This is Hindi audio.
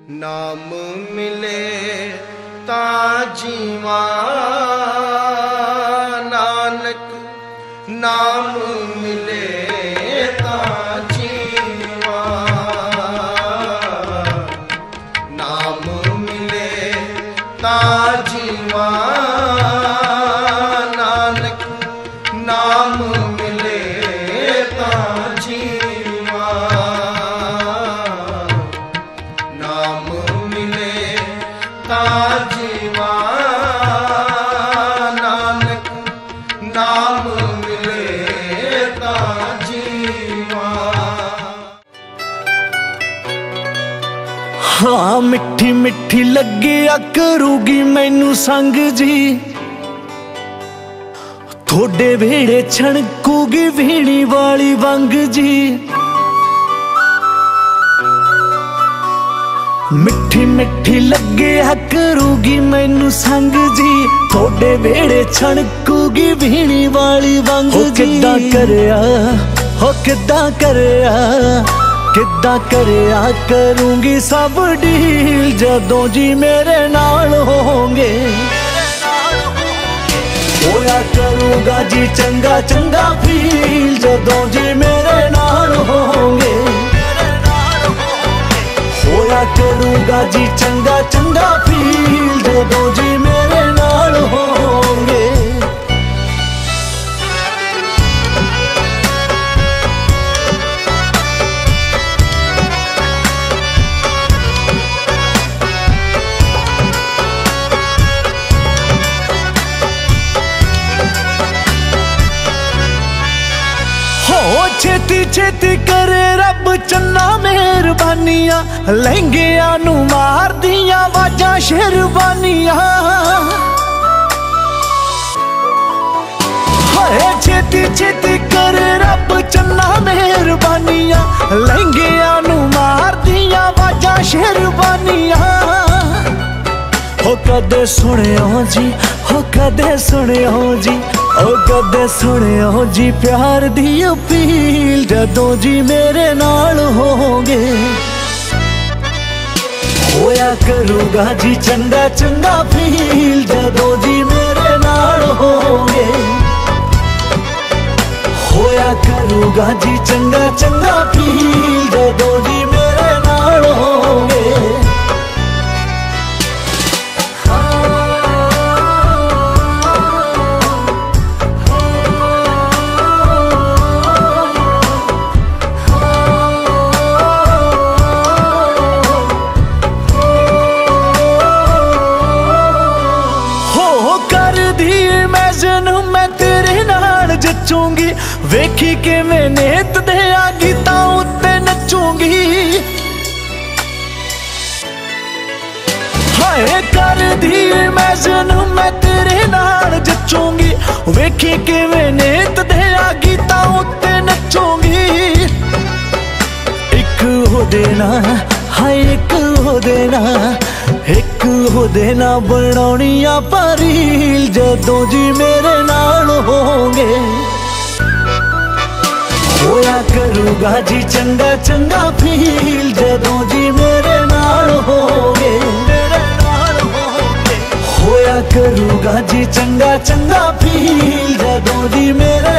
नाम मिले ता जीवा नानक, नाम मिले ता जीवा, नाम मिले ता जीवा नानक, नाम मिले ता जीवा, नाम मिले ता जीवा नानक, नाम मिले ता जीवा। हाँ मिठी मिठी लगे करूगी मैनू संग जी, थोड़े वेड़े छणकूगी वीणी वाली वंग जी। मिठी मिठी लगे करूगी मैनू संग जी, थोड़े वेड़े छणकूगी वीणी वाली वंग जी। किद्दां करया हो किद्दां करया, किद्दां करया करूंगी सब डील जदों जी मेरे नाल होंगे। होया करूंगा जी चंगा चंगा फील जदों जी मेरे नाल होंगे। होया करूंगा जी चंगा चंगा फील जदों जी मेरे नाल होंगे। छेती छेती करे रब चन्ना मेहरबानियां, लहंगिया नू मार दिया वाजा शेरवानियां। छेती छेती करे रब चन्ना मेहरबानियां, लहंगिया नू मार दिया वाजा शेरवानियां। हो कदे सुनियो जी, हो कदे सुनियो जी, ओ कदे सुनियो जी प्यार दी अपील जदों जी मेरे नाल होंगे। होया करूंगा जी चंगा चंगा फील जदों जी मेरे नाल होंगे। होया करूंगा जी चंगा चंगा फील जदों जी मेरे नाल होंगे। मैं तेरे नाल जचूंगी, वेखी के मैं नेत दे गीतां उत्ते नचूंगी। हाय कर दी मैं तेरे नाल जचूंगी, वेखी के मैं नेत दे गीतां उत्ते नचूंगी। एक हो देना हाय एक हो देना, एक हो देना बनाउणियां परील जदों जी मेरे नाल होंगे। होया करूंगा जी चंगा चंगा फील जदों जी मेरे नाल होंगे। होया करूंगा जी चंगा चंगा फील जदों जी मेरे